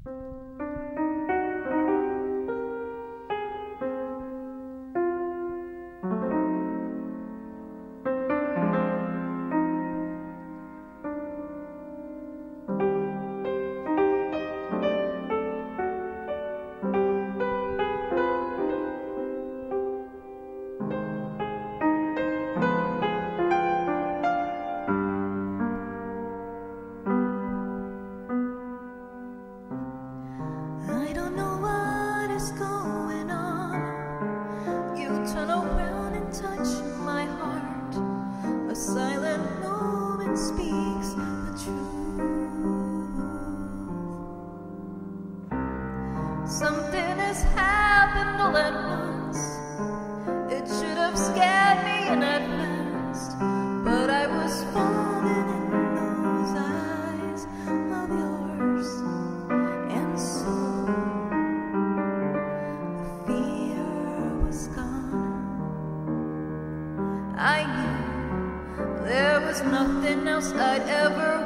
A silent moment speaks the truth. Something has happened all at once. It should have scared me in advance, but I was falling in those eyes of yours, and so the fear was gone. I knew there was nothing else I'd ever